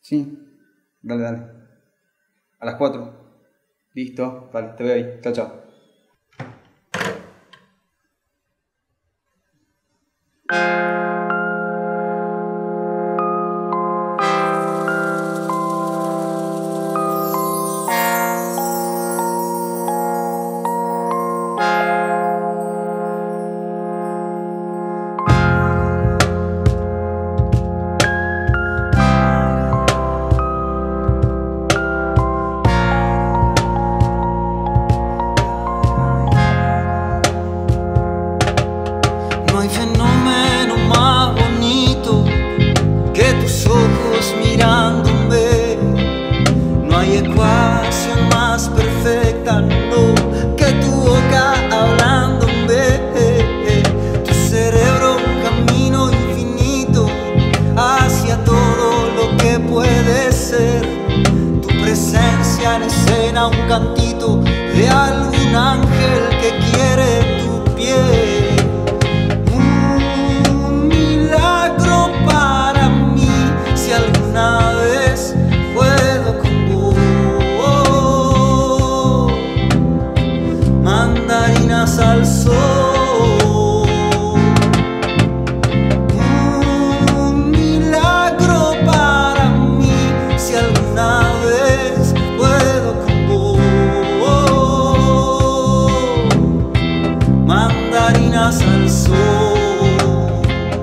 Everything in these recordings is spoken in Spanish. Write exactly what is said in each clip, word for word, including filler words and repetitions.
Sí, dale, dale. A las cuatro. Listo, dale, te veo ahí. Chao, chao. No hay fenómeno más bonito que tus ojos mirándome. No hay ecuación más perfecta, no, que tu boca hablándome. Tu cerebro un camino infinito hacia todo lo que puede ser. Tu presencia en escena un cantito de algún ángel que quiere tu piel. Mandarinas al sol, un milagro para mí, si alguna vez puedo con vos. Mandarinas al sol.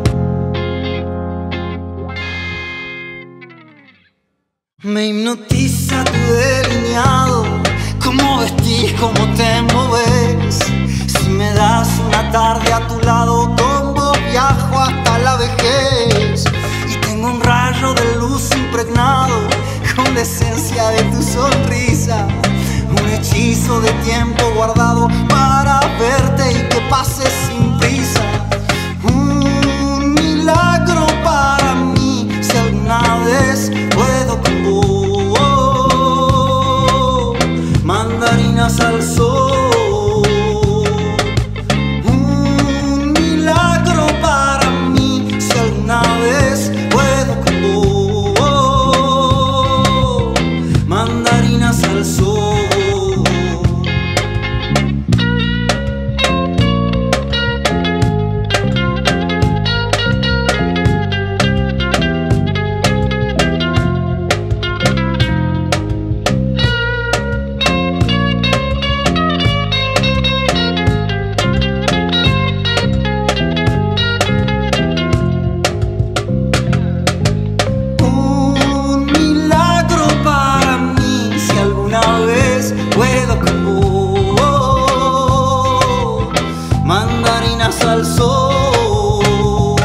Me hipnotiza tu delineado, cómo vestís, cómo te moves. Si me das una tarde a tu lado, con vos viajo hasta la vejez. Y tengo un rayo de luz impregnado con la esencia de tu sonrisa, un hechizo de tiempo guardado para verte y que pases sin prisa. Un milagro para mí, si alguna vez puedo con vos. Mandarinas al sol, un milagro para mí, si alguna vez puedo con vos. Mandarinas al sol. Puedo con vos. Mandarinas al sol,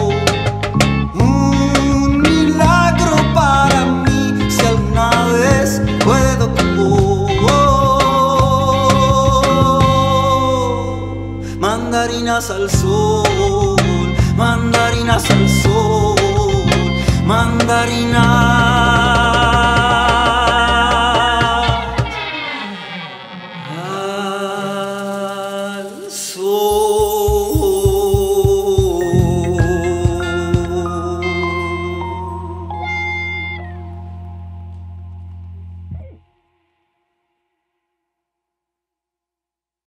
un milagro para mí, si alguna vez puedo con vos. Mandarinas al sol, mandarinas al sol, mandarinas.